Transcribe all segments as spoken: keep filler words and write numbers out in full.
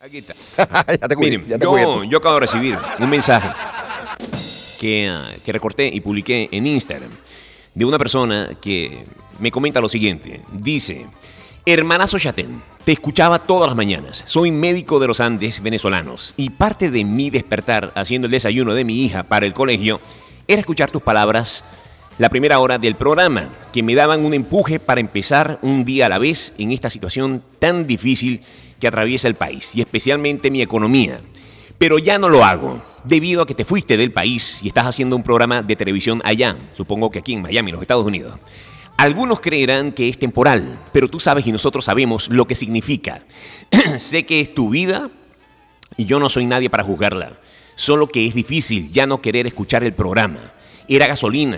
Aquí está. ya te Miren, ya te yo, yo acabo de recibir un mensaje que, uh, que recorté y publiqué en Instagram de una persona que me comenta lo siguiente. Dice: hermanazo Chatén, te escuchaba todas las mañanas. Soy médico de los Andes venezolanos y parte de mi despertar haciendo el desayuno de mi hija para el colegio era escuchar tus palabras la primera hora del programa, que me daban un empuje para empezar un día a la vez en esta situación tan difícil que atraviesa el país y especialmente mi economía. Pero ya no lo hago, debido a que te fuiste del país y estás haciendo un programa de televisión allá, supongo que aquí en Miami, los Estados Unidos. Algunos creerán que es temporal, pero tú sabes y nosotros sabemos lo que significa. Sé que es tu vida y yo no soy nadie para juzgarla, solo que es difícil ya no querer escuchar el programa. Era gasolina,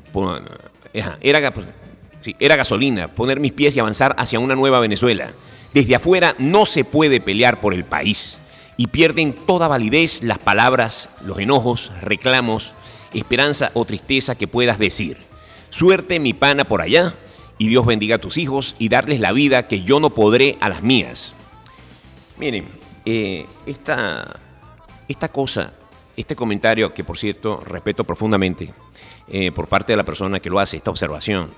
era, sí, era gasolina, poner mis pies y avanzar hacia una nueva Venezuela. Desde afuera no se puede pelear por el país y pierden toda validez las palabras, los enojos, reclamos, esperanza o tristeza que puedas decir. Suerte, mi pana, por allá, y Dios bendiga a tus hijos y darles la vida que yo no podré a las mías. Miren, eh, esta, esta cosa, este comentario, que por cierto respeto profundamente eh, por parte de la persona que lo hace, esta observación,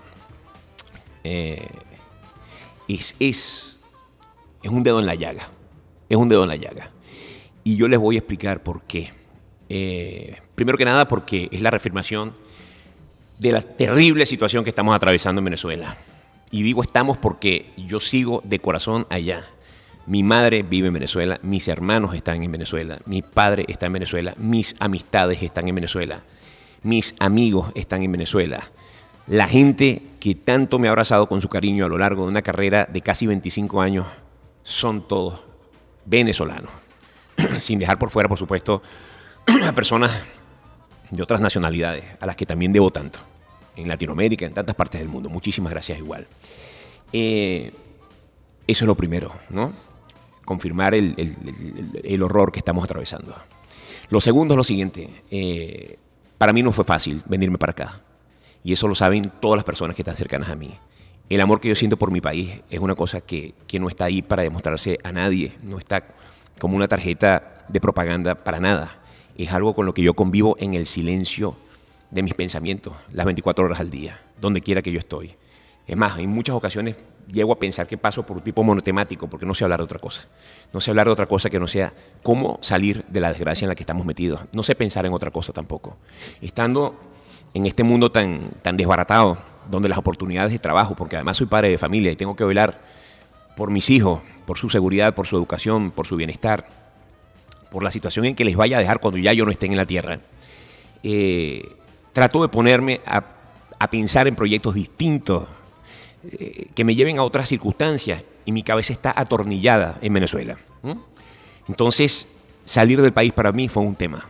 eh, es, es, es un dedo en la llaga, es un dedo en la llaga. Y yo les voy a explicar por qué. Eh, primero que nada, porque es la reafirmación de la terrible situación que estamos atravesando en Venezuela. Y digo estamos porque yo sigo de corazón allá. Mi madre vive en Venezuela, mis hermanos están en Venezuela, mi padre está en Venezuela, mis amistades están en Venezuela, mis amigos están en Venezuela. La gente que tanto me ha abrazado con su cariño a lo largo de una carrera de casi veinticinco años son todos venezolanos. Sin dejar por fuera, por supuesto, a personas de otras nacionalidades, a las que también debo tanto, en Latinoamérica, en tantas partes del mundo. Muchísimas gracias igual. Eh, eso es lo primero, ¿no? Confirmar el, el, el, el horror que estamos atravesando. Lo segundo es lo siguiente. Eh, para mí no fue fácil venirme para acá. Y eso lo saben todas las personas que están cercanas a mí. El amor que yo siento por mi país es una cosa que, que no está ahí para demostrarse a nadie. No está como una tarjeta de propaganda para nada. Es algo con lo que yo convivo en el silencio de mis pensamientos, las veinticuatro horas al día, donde quiera que yo estoy. Es más, en muchas ocasiones llego a pensar que paso por un tipo monotemático, porque no sé hablar de otra cosa. No sé hablar de otra cosa que no sea cómo salir de la desgracia en la que estamos metidos. No sé pensar en otra cosa tampoco. Estando en este mundo tan, tan desbaratado, donde las oportunidades de trabajo, porque además soy padre de familia y tengo que velar por mis hijos, por su seguridad, por su educación, por su bienestar, por la situación en que les vaya a dejar cuando ya yo no esté en la tierra, eh, trato de ponerme a, a pensar en proyectos distintos eh, que me lleven a otras circunstancias y mi cabeza está atornillada en Venezuela. ¿Mm? Entonces, salir del país para mí fue un tema.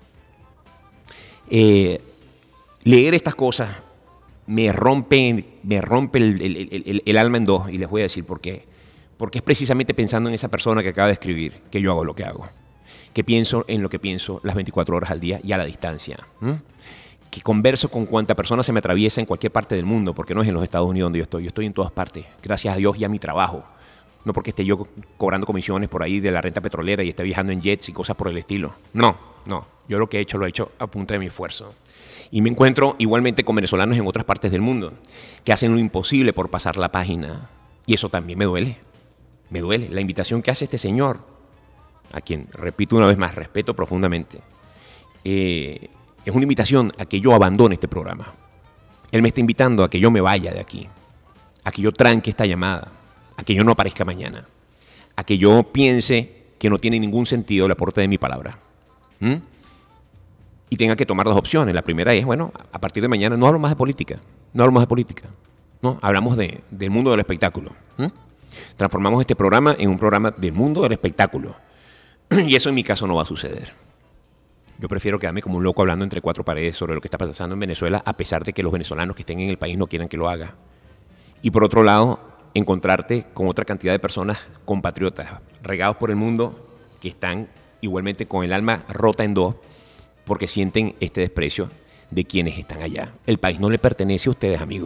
Eh, leer estas cosas me rompe, me rompe el, el, el, el alma en dos y les voy a decir por qué. Porque es precisamente pensando en esa persona que acaba de escribir que yo hago lo que hago. Que pienso en lo que pienso las veinticuatro horas al día y a la distancia. ¿Mm? Que converso con cuanta persona se me atraviesa en cualquier parte del mundo, porque no es en los Estados Unidos donde yo estoy, yo estoy en todas partes, gracias a Dios y a mi trabajo. No porque esté yo cobrando comisiones por ahí de la renta petrolera y esté viajando en jets y cosas por el estilo. No, no. Yo lo que he hecho, lo he hecho a punta de mi esfuerzo. Y me encuentro igualmente con venezolanos en otras partes del mundo que hacen lo imposible por pasar la página. Y eso también me duele. Me duele. La invitación que hace este señor, a quien, repito una vez más, respeto profundamente, eh, es una invitación a que yo abandone este programa. Él me está invitando a que yo me vaya de aquí, a que yo tranque esta llamada, a que yo no aparezca mañana, a que yo piense que no tiene ningún sentido el aporte de mi palabra. ¿Mm? Y tenga que tomar dos opciones. La primera es, bueno, a partir de mañana no hablo más de política, no hablo más de política, ¿no? Hablamos de, del mundo del espectáculo. ¿Mm? Transformamos este programa en un programa del mundo del espectáculo. Y eso en mi caso no va a suceder. Yo prefiero quedarme como un loco hablando entre cuatro paredes sobre lo que está pasando en Venezuela, a pesar de que los venezolanos que estén en el país no quieran que lo haga. Y por otro lado, encontrarte con otra cantidad de personas compatriotas, regados por el mundo, que están igualmente con el alma rota en dos, porque sienten este desprecio de quienes están allá. El país no le pertenece a ustedes, amigos.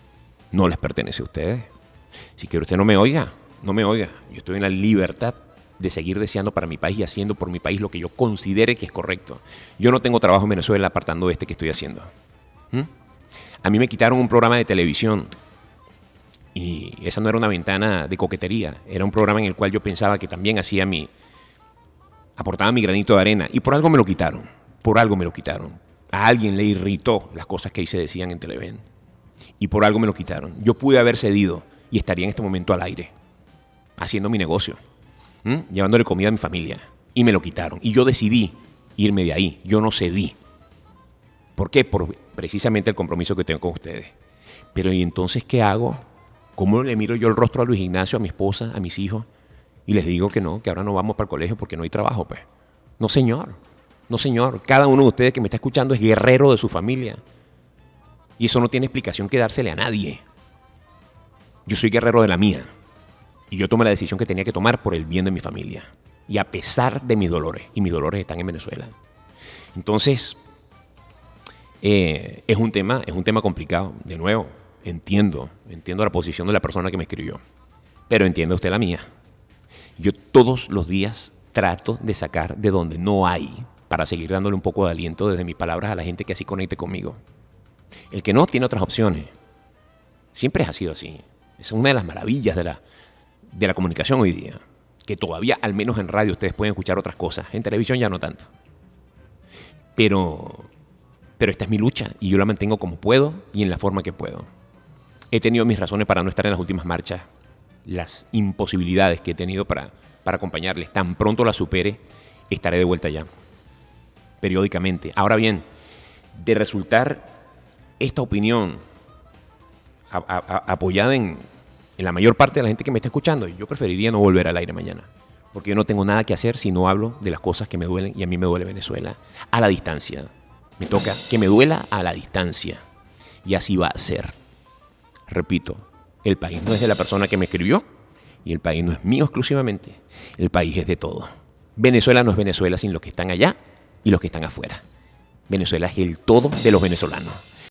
No les pertenece a ustedes. Si quiere usted no me oiga, no me oiga. Yo estoy en la libertad de seguir deseando para mi país y haciendo por mi país lo que yo considere que es correcto. Yo no tengo trabajo en Venezuela apartando este que estoy haciendo. ¿Mm? A mí me quitaron un programa de televisión y esa no era una ventana de coquetería, era un programa en el cual yo pensaba que también hacía mi, aportaba mi granito de arena y por algo me lo quitaron, por algo me lo quitaron. A alguien le irritó las cosas que ahí se decían en Televen y por algo me lo quitaron. Yo pude haber cedido y estaría en este momento al aire, haciendo mi negocio, ¿m? llevándole comida a mi familia y me lo quitaron. Y yo decidí irme de ahí, yo no cedí. ¿Por qué? Por precisamente el compromiso que tengo con ustedes. Pero ¿y entonces qué hago? ¿Cómo le miro yo el rostro a Luis Ignacio, a mi esposa, a mis hijos? Y les digo que no, que ahora no vamos para el colegio porque no hay trabajo, pues. No, señor. No, señor. Cada uno de ustedes que me está escuchando es guerrero de su familia. Y eso no tiene explicación que dársele a nadie. Yo soy guerrero de la mía. Y yo tomé la decisión que tenía que tomar por el bien de mi familia. Y a pesar de mis dolores. Y mis dolores están en Venezuela. Entonces, eh, es un tema, es un tema complicado. De nuevo, entiendo. Entiendo la posición de la persona que me escribió. Pero entiende usted la mía. Yo todos los días trato de sacar de donde no hay para seguir dándole un poco de aliento desde mis palabras a la gente que así conecte conmigo. El que no tiene otras opciones. Siempre ha sido así. Esa es una de las maravillas de la, de la comunicación hoy día. Que todavía, al menos en radio, ustedes pueden escuchar otras cosas. En televisión ya no tanto. Pero, pero esta es mi lucha y yo la mantengo como puedo y en la forma que puedo. He tenido mis razones para no estar en las últimas marchas. Las imposibilidades que he tenido para, para acompañarles. Tan pronto las supere, estaré de vuelta ya. Periódicamente. Ahora bien, de resultar esta opinión a, a, a, apoyada en, en la mayor parte de la gente que me está escuchando, yo preferiría no volver al aire mañana. Porque yo no tengo nada que hacer si no hablo de las cosas que me duelen y a mí me duele Venezuela. A la distancia. Me toca que me duela a la distancia. Y así va a ser. Repito. El país no es de la persona que me escribió y el país no es mío exclusivamente. El país es de todos. Venezuela no es Venezuela sin los que están allá y los que están afuera. Venezuela es el todo de los venezolanos.